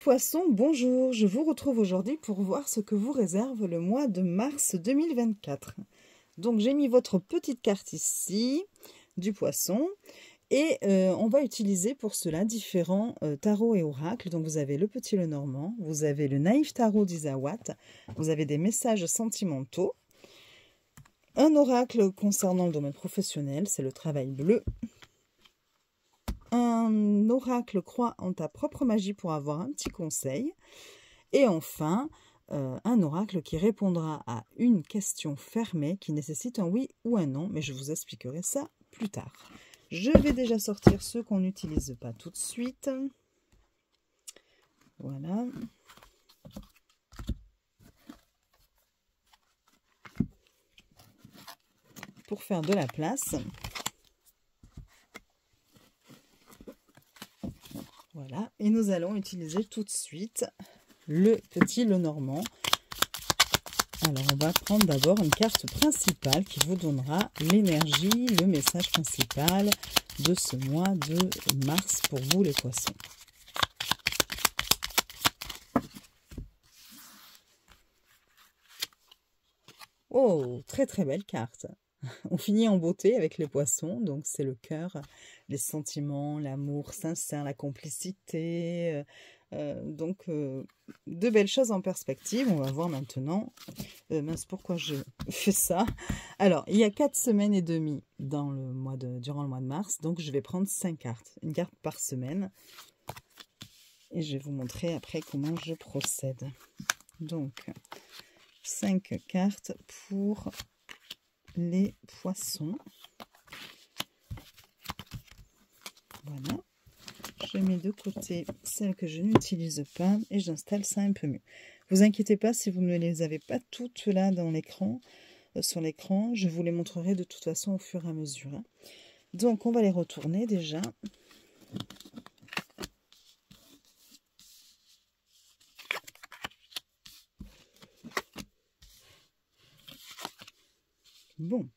Poissons, bonjour, je vous retrouve aujourd'hui pour voir ce que vous réserve le mois de mars 2024. Donc j'ai mis votre petite carte ici du poisson et on va utiliser pour cela différents tarots et oracles. Donc vous avez le petit Lenormand, vous avez le naïf tarot d'Isawat, vous avez des messages sentimentaux, un oracle concernant le domaine professionnel, c'est le travail bleu. Un oracle croit en ta propre magie pour avoir un petit conseil. Et enfin, un oracle qui répondra à une question fermée qui nécessite un oui ou un non, mais je vous expliquerai ça plus tard. Je vais déjà sortir ceux qu'on n'utilise pas tout de suite. Voilà. Pour faire de la place. Voilà, et nous allons utiliser tout de suite le petit Lenormand. Alors, on va prendre d'abord une carte principale qui vous donnera l'énergie, le message principal de ce mois de mars pour vous les poissons. Oh, très très belle carte. On finit en beauté avec les poissons, donc c'est le cœur, les sentiments, l'amour sincère, la complicité, de belles choses en perspective. On va voir maintenant, mince, pourquoi je fais ça. Alors, il y a 4 semaines et demie dans durant le mois de mars, donc je vais prendre 5 cartes, une carte par semaine, et je vais vous montrer après comment je procède. Donc, 5 cartes pour les poissons. Voilà. Je mets de côté celles que je n'utilise pas et j'installe ça un peu mieux. Vous inquiétez pas si vous ne les avez pas toutes là dans l'écran, sur l'écran. Je vous les montrerai de toute façon au fur et à mesure. Hein. Donc on va les retourner déjà. Bon.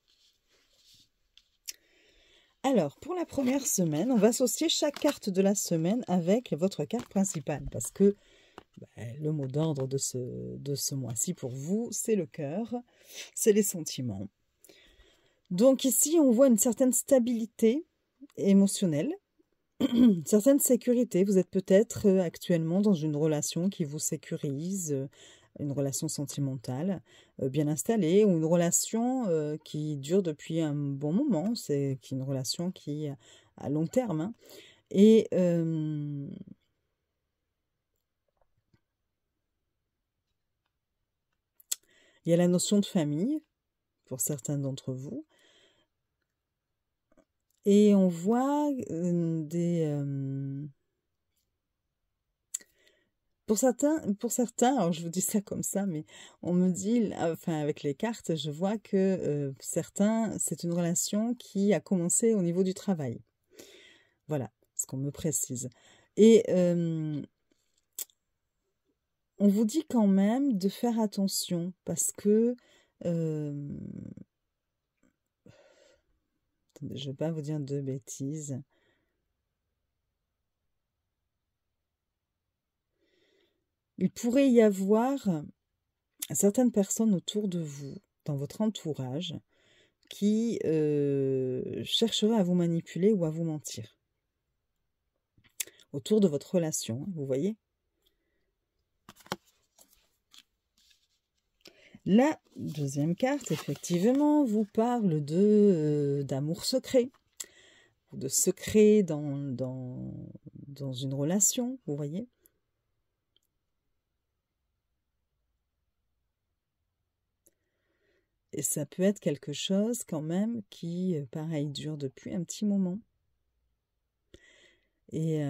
Alors, pour la première semaine, on va associer chaque carte de la semaine avec votre carte principale. Parce que le mot d'ordre de ce mois-ci pour vous, c'est le cœur, c'est les sentiments. Donc ici, on voit une certaine stabilité émotionnelle, une certaine sécurité. Vous êtes peut-être actuellement dans une relation qui vous sécurise, une relation sentimentale bien installée, ou une relation qui dure depuis un bon moment. C'est une relation qui est à long terme. Hein. Et il y a la notion de famille pour certains d'entre vous. Et on voit pour certains, alors je vous dis ça comme ça, mais on me dit, enfin avec les cartes, je vois que certains, c'est une relation qui a commencé au niveau du travail. Voilà, ce qu'on me précise. Et on vous dit quand même de faire attention parce que je ne vais pas vous dire de bêtises. Il pourrait y avoir certaines personnes autour de vous, dans votre entourage, qui chercheraient à vous manipuler ou à vous mentir. Autour de votre relation, vous voyez? La deuxième carte, effectivement, vous parle d'amour secret, de secret dans une relation, vous voyez. Et ça peut être quelque chose quand même qui, pareil, dure depuis un petit moment. Et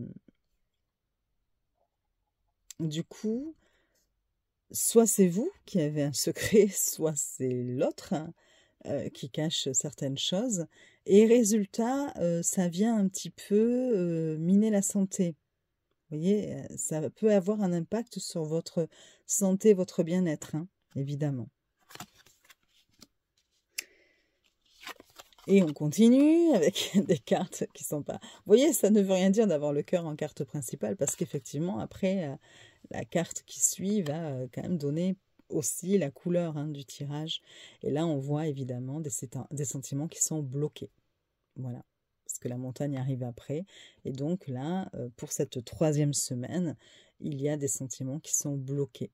du coup, soit c'est vous qui avez un secret, soit c'est l'autre qui cache certaines choses. Et résultat, ça vient un petit peu miner la santé. Vous voyez, ça peut avoir un impact sur votre santé, votre bien-être, hein, évidemment. Et on continue avec des cartes qui sont pas... Vous voyez, ça ne veut rien dire d'avoir le cœur en carte principale parce qu'effectivement, après, la carte qui suit va quand même donner aussi la couleur du tirage. Et là, on voit évidemment des sentiments qui sont bloqués. Voilà, parce que la montagne arrive après. Et donc là, pour cette 3e semaine, il y a des sentiments qui sont bloqués.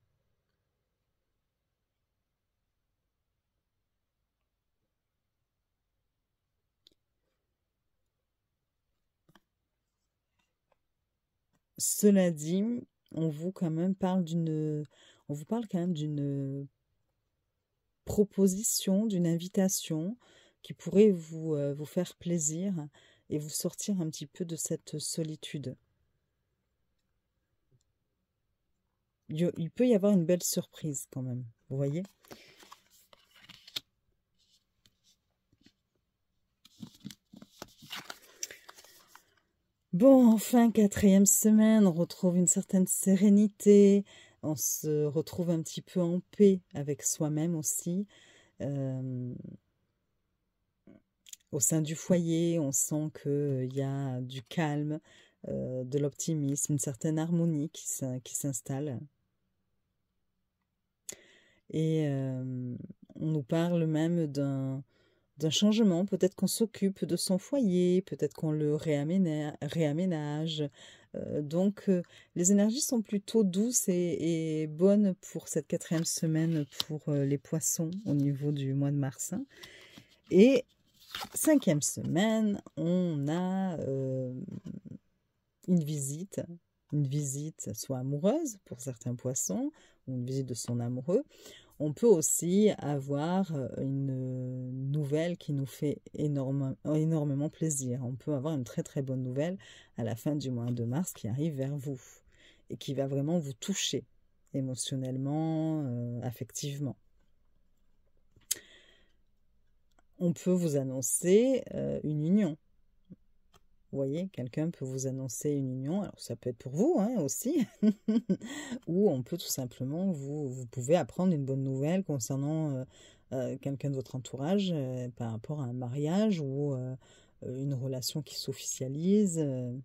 Cela dit, on vous parle quand même d'une proposition, d'une invitation qui pourrait vous faire plaisir et vous sortir un petit peu de cette solitude. Il peut y avoir une belle surprise quand même, vous voyez? Bon, enfin, 4e semaine, on retrouve une certaine sérénité, on se retrouve un petit peu en paix avec soi-même aussi. Au sein du foyer, on sent qu'il y a du calme, de l'optimisme, une certaine harmonie qui s'installe. Et on nous parle même d'un changement. Peut-être qu'on s'occupe de son foyer, peut-être qu'on le réaménage. Donc, les énergies sont plutôt douces et bonnes pour cette 4e semaine pour les poissons au niveau du mois de mars. Et 5e semaine, on a une visite soit amoureuse pour certains poissons, ou une visite de son amoureux. On peut aussi avoir une nouvelle qui nous fait énormément plaisir. On peut avoir une très très bonne nouvelle à la fin du mois de mars qui arrive vers vous et qui va vraiment vous toucher émotionnellement, affectivement. On peut vous annoncer une union. Vous voyez, quelqu'un peut vous annoncer une union, alors ça peut être pour vous aussi, ou on peut tout simplement, vous pouvez apprendre une bonne nouvelle concernant quelqu'un de votre entourage par rapport à un mariage ou une relation qui s'officialise.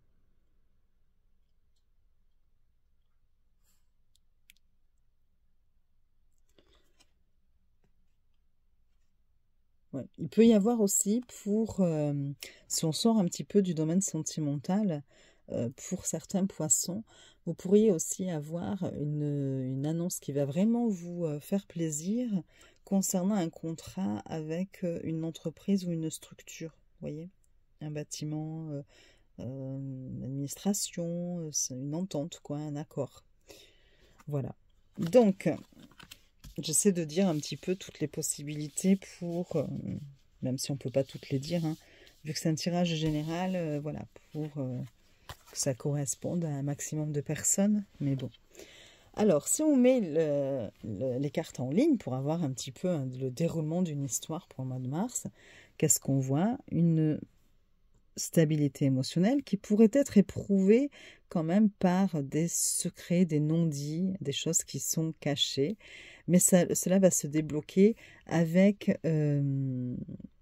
Ouais. Il peut y avoir aussi si on sort un petit peu du domaine sentimental, pour certains poissons, vous pourriez aussi avoir une annonce qui va vraiment vous faire plaisir concernant un contrat avec une entreprise ou une structure, vous voyez, un bâtiment, une administration, une entente, quoi, un accord. Voilà. Donc, j'essaie de dire un petit peu toutes les possibilités pour, même si on ne peut pas toutes les dire, vu que c'est un tirage général, voilà, pour que ça corresponde à un maximum de personnes. Mais bon. Alors, si on met les cartes en ligne pour avoir un petit peu le déroulement d'une histoire pour le mois de mars, qu'est-ce qu'on voit? Une stabilité émotionnelle qui pourrait être éprouvée quand même par des secrets, des non-dits, des choses qui sont cachées. Mais cela va se débloquer avec une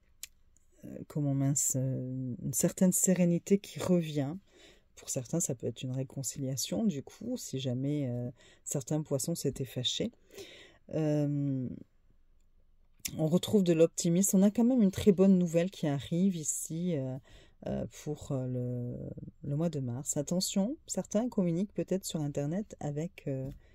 certaine sérénité qui revient. Pour certains, ça peut être une réconciliation, du coup, si jamais certains poissons s'étaient fâchés. On retrouve de l'optimisme. On a quand même une très bonne nouvelle qui arrive ici pour le mois de mars. Attention, certains communiquent peut-être sur Internet avec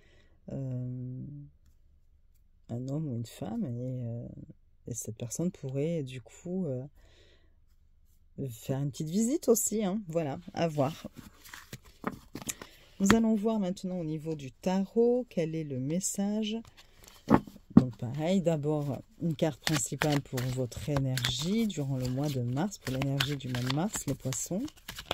un homme ou une femme et cette personne pourrait du coup faire une petite visite aussi, voilà, à voir. Nous allons voir maintenant au niveau du tarot quel est le message. Donc pareil, d'abord une carte principale pour votre énergie durant le mois de mars, pour l'énergie du mois de mars, les poissons.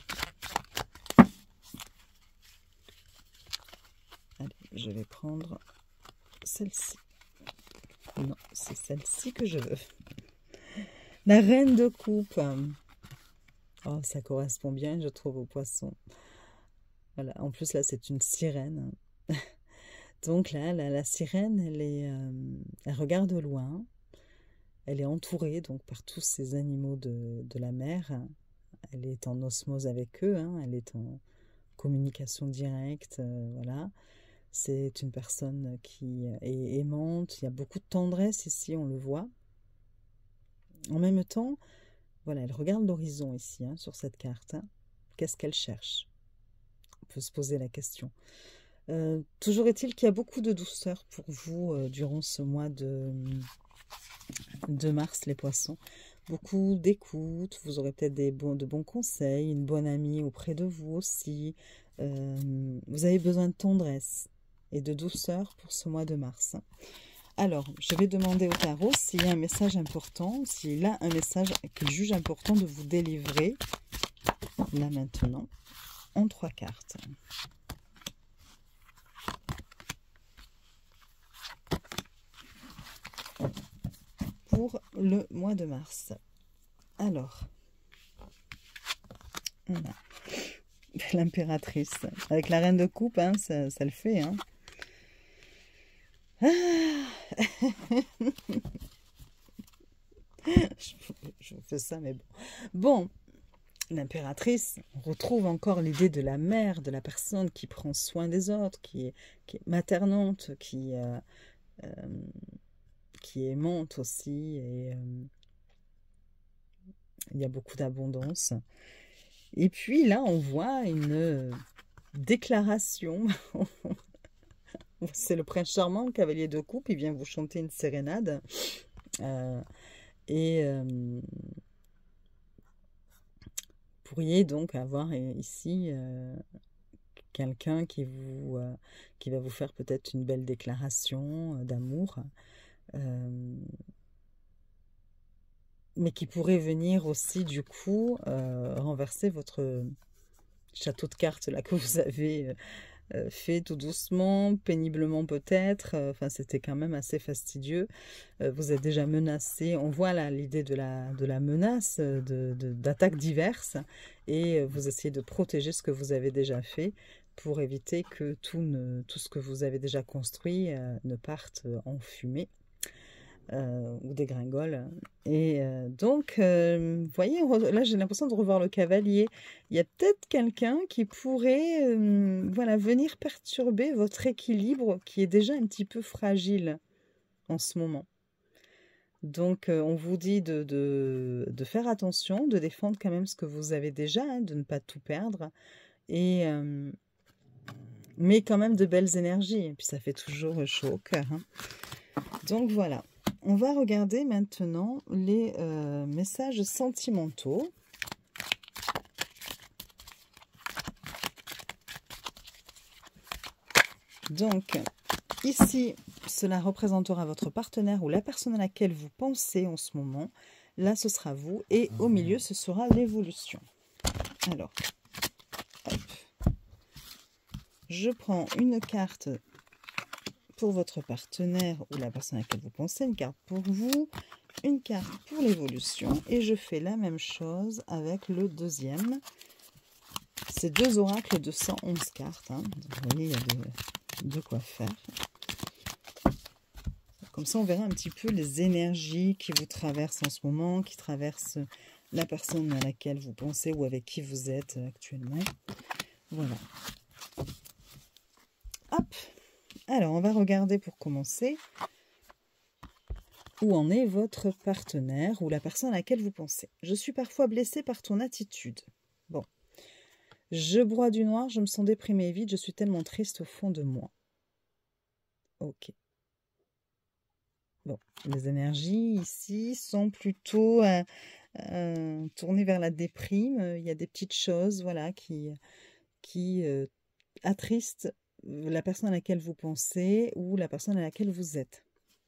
Allez, je vais prendre celle-ci. Non, c'est celle-ci que je veux. La reine de coupe. Oh, ça correspond bien, je trouve, aux poissons. Voilà, en plus, là, c'est une sirène. Donc là, la sirène, elle regarde au loin. elle est entourée donc par tous ces animaux de la mer. Elle est en osmose avec eux, hein, elle est en communication directe, voilà. C'est une personne qui est aimante, il y a beaucoup de tendresse ici, on le voit. En même temps, voilà, elle regarde l'horizon ici, hein, sur cette carte. Hein. Qu'est-ce qu'elle cherche? On peut se poser la question. Toujours est-il qu'il y a beaucoup de douceur pour vous durant ce mois de mars, les poissons. Beaucoup d'écoute, vous aurez peut-être de bons conseils, une bonne amie auprès de vous aussi. Vous avez besoin de tendresse et de douceur pour ce mois de mars. Alors, je vais demander au tarot s'il y a un message important, s'il a un message qu'il juge important de vous délivrer, là maintenant, en 3 cartes. Pour le mois de mars. Alors, on a l'impératrice. Avec la reine de coupe, hein, ça le fait. Hein. Ah je fais ça, mais bon. Bon, l'impératrice, on retrouve encore l'idée de la mère, de la personne qui prend soin des autres, qui est maternante, qui est aimante aussi. Et il y a beaucoup d'abondance. Et puis là, on voit une déclaration. C'est le prince charmant, le cavalier de coupe, il vient vous chanter une sérénade. Pourriez donc avoir ici quelqu'un qui va vous faire peut-être une belle déclaration d'amour, mais qui pourrait venir aussi du coup renverser votre château de cartes là que vous avez fait tout doucement, péniblement peut-être. Enfin, c'était quand même assez fastidieux. Vous êtes déjà menacé. On voit là l'idée de la menace, d'attaques diverses. Et vous essayez de protéger ce que vous avez déjà fait pour éviter que tout ce que vous avez déjà construit ne parte en fumée. Ou dégringole. Et donc, vous voyez, là j'ai l'impression de revoir le cavalier. Il y a peut-être quelqu'un qui pourrait voilà, venir perturber votre équilibre qui est déjà un petit peu fragile en ce moment. Donc, on vous dit de faire attention, de défendre quand même ce que vous avez déjà, hein, de ne pas tout perdre. Et, mais quand même de belles énergies. Et puis ça fait toujours chaud au cœur. Hein. Donc voilà. On va regarder maintenant les messages sentimentaux. Donc, ici, cela représentera votre partenaire ou la personne à laquelle vous pensez en ce moment. Là, ce sera vous. Et au milieu, ce sera l'évolution. Alors, hop. Je prends une carte pour votre partenaire ou la personne à laquelle vous pensez, une carte pour vous, une carte pour l'évolution, et je fais la même chose avec le deuxième. C'est 2 oracles de 111 cartes, hein. Donc, vous voyez, il y a de quoi faire. Comme ça, on verra un petit peu les énergies qui vous traversent en ce moment, qui traversent la personne à laquelle vous pensez ou avec qui vous êtes actuellement. Voilà. Hop. Alors, on va regarder pour commencer où en est votre partenaire ou la personne à laquelle vous pensez. Je suis parfois blessée par ton attitude. Bon. Je broie du noir, je me sens déprimée et vide, je suis tellement triste au fond de moi. Ok. Bon, les énergies ici sont plutôt tournées vers la déprime. Il y a des petites choses, voilà, qui attristent la personne à laquelle vous pensez ou la personne à laquelle vous êtes.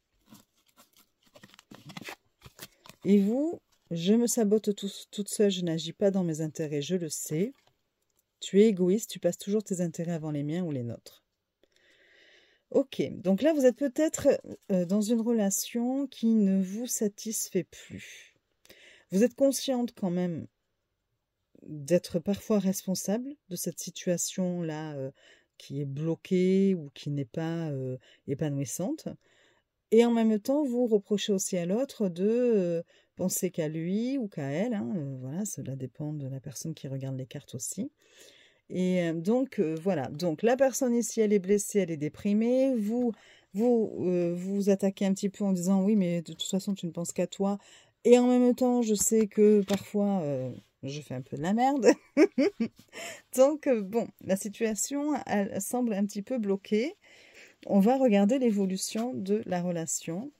Et vous, je me sabote toute seule, je n'agis pas dans mes intérêts, je le sais. Tu es égoïste, tu passes toujours tes intérêts avant les miens ou les nôtres. Ok, donc là vous êtes peut-être dans une relation qui ne vous satisfait plus. Vous êtes consciente quand même d'être parfois responsable de cette situation-là qui est bloquée ou qui n'est pas épanouissante. Et en même temps, vous reprochez aussi à l'autre de penser qu'à lui ou qu'à elle. Hein, voilà, cela dépend de la personne qui regarde les cartes aussi. Et donc, voilà. Donc, la personne ici, elle est blessée, elle est déprimée. Vous attaquez un petit peu en disant, oui, mais de toute façon, tu ne penses qu'à toi. Et en même temps, je sais que parfois, je fais un peu de la merde. Donc, bon, la situation, elle semble un petit peu bloquée. On va regarder l'évolution de la relation.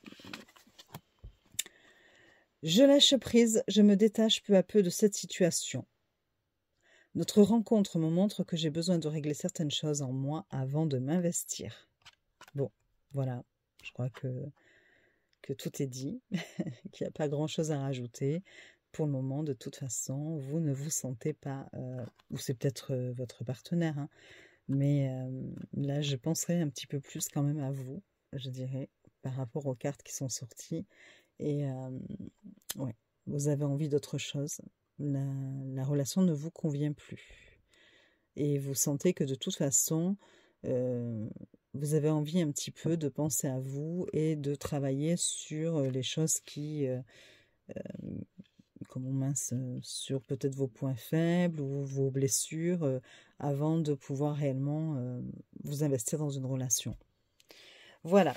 Je lâche prise, je me détache peu à peu de cette situation. Notre rencontre me montre que j'ai besoin de régler certaines choses en moi avant de m'investir. Bon, voilà, je crois que tout est dit, qu'il n'y a pas grand-chose à rajouter. Pour le moment, de toute façon, vous ne vous sentez pas, ou c'est peut-être votre partenaire, hein, mais là, je penserais un petit peu plus quand même à vous, je dirais, par rapport aux cartes qui sont sorties. Et ouais, vous avez envie d'autre chose. La relation ne vous convient plus. Et vous sentez que de toute façon, vous avez envie un petit peu de penser à vous et de travailler sur les choses qui, comment mince, sur peut-être vos points faibles ou vos blessures avant de pouvoir réellement vous investir dans une relation. Voilà.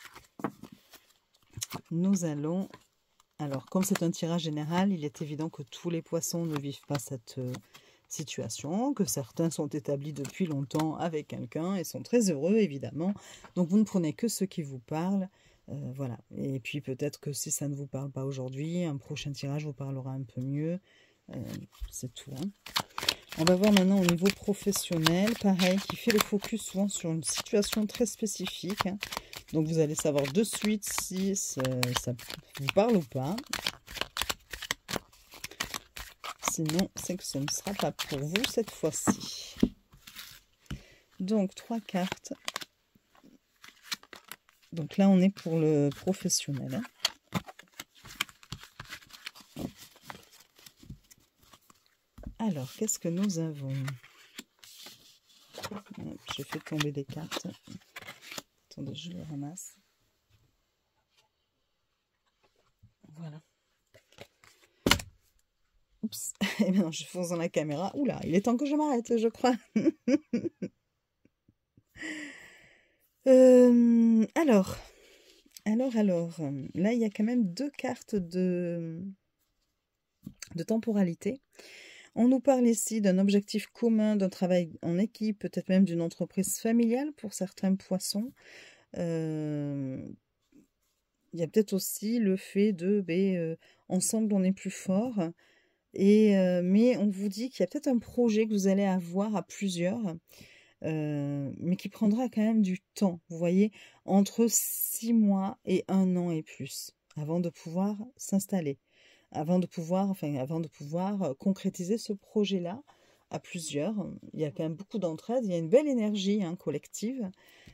Nous allons... Alors, comme c'est un tirage général, il est évident que tous les poissons ne vivent pas cette situation, que certains sont établis depuis longtemps avec quelqu'un et sont très heureux, évidemment. Donc, vous ne prenez que ceux qui vous parlent. Voilà. Et puis, peut-être que si ça ne vous parle pas aujourd'hui, un prochain tirage vous parlera un peu mieux. C'est tout. Hein. On va voir maintenant au niveau professionnel, pareil, qui fait le focus souvent sur une situation très spécifique. Hein. Donc, vous allez savoir de suite si ça vous parle ou pas. Sinon, c'est que ce ne sera pas pour vous cette fois-ci. Donc, 3 cartes. Donc là, on est pour le professionnel. Hein. Alors, qu'est-ce que nous avons? J'ai fait tomber des cartes. Attendez, je les ramasse. Voilà. Oups. Et bien, je fonce dans la caméra. Oula, il est temps que je m'arrête, je crois. Alors. Là, il y a quand même 2 cartes de temporalité. On nous parle ici d'un objectif commun, d'un travail en équipe, peut-être même d'une entreprise familiale pour certains poissons. Il y a peut-être aussi le fait de ensemble on est plus fort. Mais on vous dit qu'il y a peut-être un projet que vous allez avoir à plusieurs, mais qui prendra quand même du temps, vous voyez, entre 6 mois et 1 an et plus, avant de pouvoir s'installer. Avant de pouvoir concrétiser ce projet-là à plusieurs. Il y a quand même beaucoup d'entraide, il y a une belle énergie collective.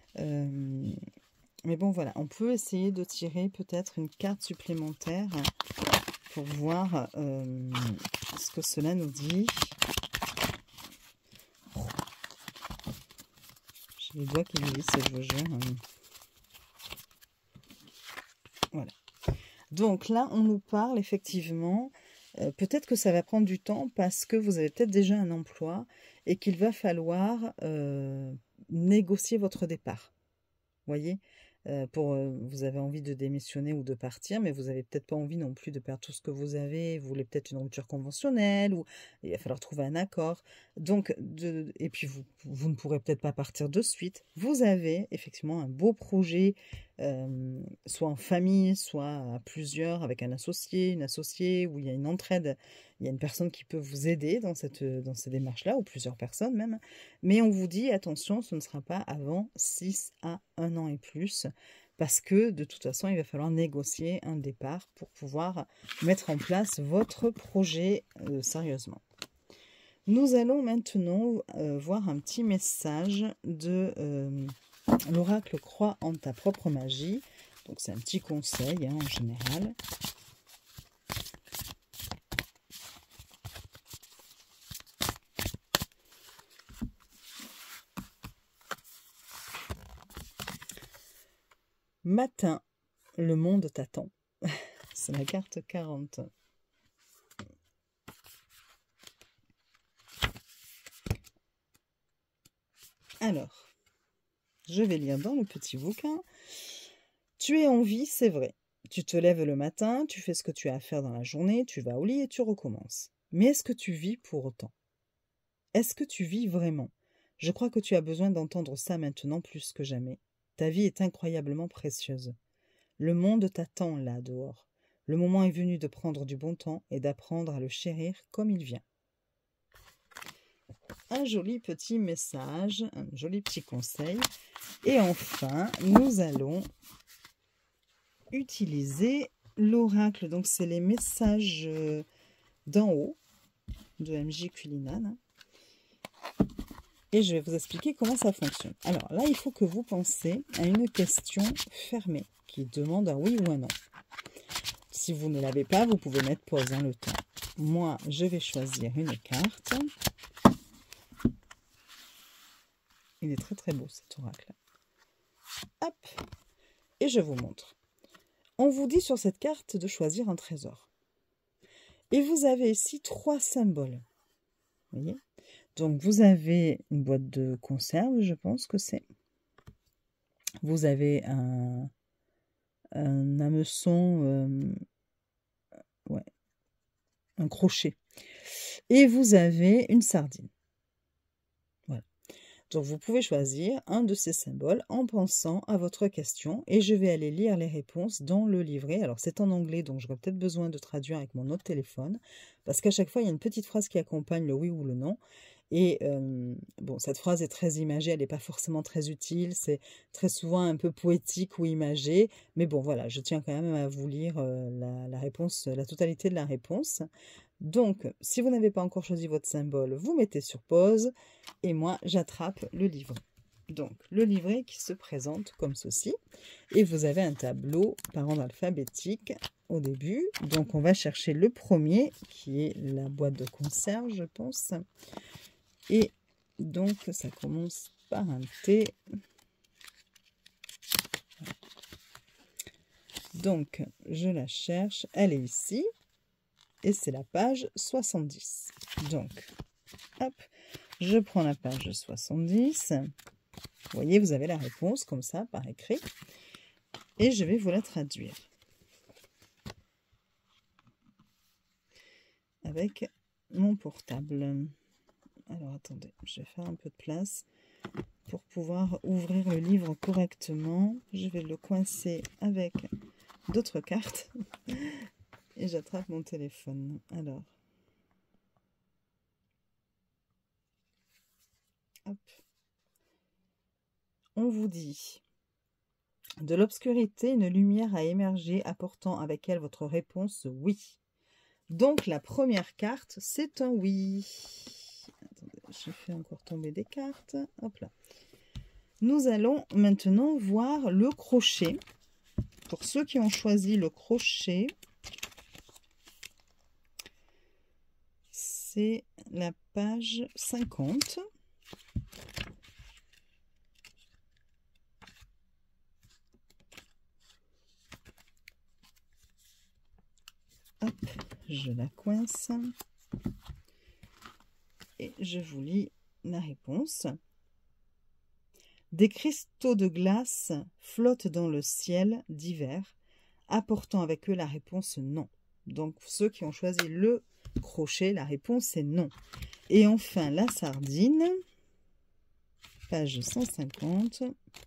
Mais bon, voilà, on peut essayer de tirer peut-être une carte supplémentaire pour voir ce que cela nous dit. J'ai les doigts qui glissent, je vous jure. Voilà. Donc là, on nous parle effectivement, peut-être que ça va prendre du temps parce que vous avez peut-être déjà un emploi et qu'il va falloir négocier votre départ. Vous voyez, vous avez envie de démissionner ou de partir, mais vous n'avez peut-être pas envie non plus de perdre tout ce que vous avez. Vous voulez peut-être une rupture conventionnelle ou il va falloir trouver un accord. Donc, et puis vous ne pourrez peut-être pas partir de suite. Vous avez effectivement un beau projet, soit en famille, soit à plusieurs, avec un associé, une associée, où il y a une entraide. Il y a une personne qui peut vous aider dans ces démarches-là, ou plusieurs personnes même. Mais on vous dit, attention, ce ne sera pas avant 6 à 1 an et plus, parce que de toute façon, il va falloir négocier un départ pour pouvoir mettre en place votre projet sérieusement. Nous allons maintenant voir un petit message de l'oracle Crois en ta propre magie. Donc c'est un petit conseil en général. Matin, Le monde t'attend. C'est la carte 40. Alors, je vais lire dans le petit bouquin. Tu es en vie, c'est vrai. Tu te lèves le matin, tu fais ce que tu as à faire dans la journée, tu vas au lit et tu recommences. Mais est-ce que tu vis pour autant? Est-ce que tu vis vraiment? Je crois que tu as besoin d'entendre ça maintenant plus que jamais. Ta vie est incroyablement précieuse. Le monde t'attend là dehors. Le moment est venu de prendre du bon temps et d'apprendre à le chérir comme il vient. Un joli petit message, un joli petit conseil. Et enfin, nous allons utiliser l'oracle. Donc, c'est les messages d'en haut de MJ Culinane. Et je vais vous expliquer comment ça fonctionne. Alors là, il faut que vous pensiez à une question fermée qui demande un oui ou un non. Si vous ne l'avez pas, vous pouvez mettre pause le temps. Moi, je vais choisir une carte. Il est très très beau cet oracle. Hop. Et je vous montre. On vous dit sur cette carte de choisir un trésor. Et vous avez ici 3 symboles. Vous voyez? Donc, vous avez une boîte de conserve, je pense que c'est. Vous avez un hameçon, ouais, un crochet. Et vous avez une sardine. Voilà. Donc, vous pouvez choisir un de ces symboles en pensant à votre question. Et je vais aller lire les réponses dans le livret. Alors, c'est en anglais, donc j'aurai peut-être besoin de traduire avec mon autre téléphone. Parce qu'à chaque fois, il y a une petite phrase qui accompagne le oui ou le non. Et bon, cette phrase est très imagée, elle n'est pas forcément très utile, c'est très souvent un peu poétique ou imagé, mais bon, voilà, je tiens quand même à vous lire la réponse, la totalité de la réponse. Donc, si vous n'avez pas encore choisi votre symbole, vous mettez sur pause, et moi, j'attrape le livret. Donc, le livret qui se présente comme ceci, et vous avez un tableau par ordre alphabétique au début. Donc, on va chercher le premier, qui est la boîte de conserve, je pense. Et donc, ça commence par un T. Donc, je la cherche. Elle est ici. Et c'est la page 70. Donc, hop, je prends la page 70. Vous voyez, vous avez la réponse comme ça, par écrit. Et je vais vous la traduire. Avec mon portable. Alors, attendez, je vais faire un peu de place pour pouvoir ouvrir le livre correctement. Je vais le coincer avec d'autres cartes et j'attrape mon téléphone. Alors, hop. On vous dit, de l'obscurité, une lumière a émergé, apportant avec elle votre réponse oui. Donc, la première carte, c'est un oui. Attendez, je fais encore tomber des cartes. Hop là. Nous allons maintenant voir le crochet. Pour ceux qui ont choisi le crochet, c'est la page 50. Hop, je la coince. Et je vous lis la réponse. Des cristaux de glace flottent dans le ciel d'hiver, apportant avec eux la réponse non. Donc, ceux qui ont choisi le crochet, la réponse est non. Et enfin, la sardine, page 150.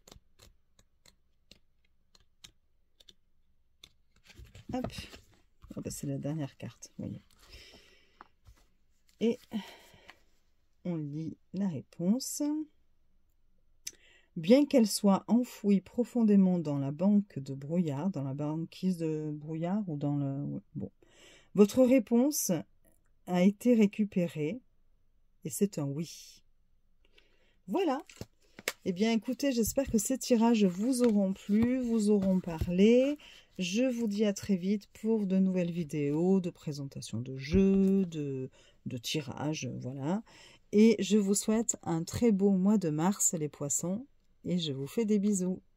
Hop, oh ben, c'est la dernière carte, vous voyez. Et on lit la réponse. Bien qu'elle soit enfouie profondément dans la banque de brouillard, dans la banquise de brouillard ou dans le... Bon. Votre réponse a été récupérée et c'est un oui. Voilà. Eh bien, écoutez, j'espère que ces tirages vous auront plu, vous auront parlé. Je vous dis à très vite pour de nouvelles vidéos de présentation de jeux, de tirages, voilà. Et je vous souhaite un très beau mois de mars, les poissons, et je vous fais des bisous.